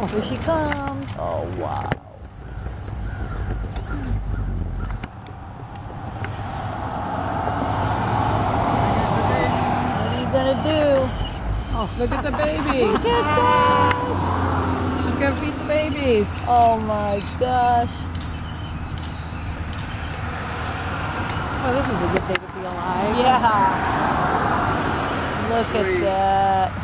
Oh, here she comes. Oh, wow. What are you gonna do? Oh, look at the babies. Look at that. She's gonna feed the babies. Oh my gosh. Oh, this is a good day to be alive. Yeah. Look at that.